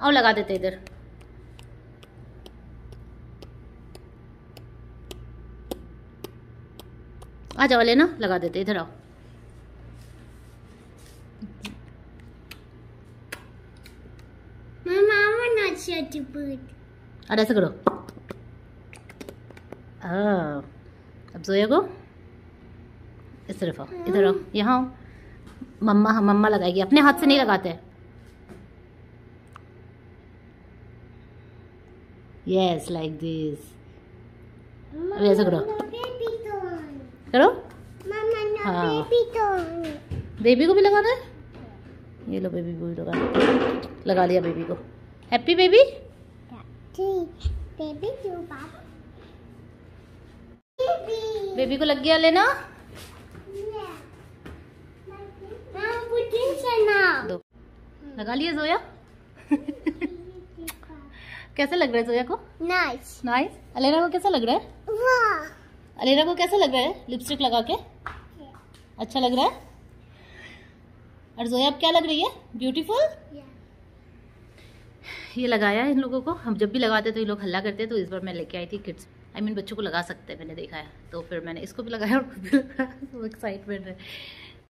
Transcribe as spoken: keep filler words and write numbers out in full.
और लगा देते इधर। आ जाओ लेना, लगा देते, इधर आओ। और ऐसे करो। हाँ, अब जोया को इस तरफ आओ, इधर आओ, यहाँ आओ। मम्मा मम्मा लगाएगी, अपने हाथ से नहीं लगाते। Yes, like this. अब ऐसे करो करो। हाँ, बेबी को भी लगाना है। ये लो, बेबी को भी लगा लगा लिया बेबी को। Happy baby. बेबी को लग गया लेना। दो लगा लिया जोया। कैसा लग रहा है जोया को? Nice nice. अलेना को कैसा लग रहा है? वाह। अलेना को कैसा लग रहा है लिपस्टिक लगा के? अच्छा लग रहा है। और जोया अब क्या लग रही है? ब्यूटीफुल। ये लगाया है इन लोगों को। हम जब भी लगाते तो ये लोग हल्ला करते, तो इस बार मैं लेके आई थी किड्स। आई मीन बच्चों को लगा सकते हैं, मैंने देखा है, तो फिर मैंने इसको भी लगाया और खुद भी लगाया। एक्साइटमेंट है।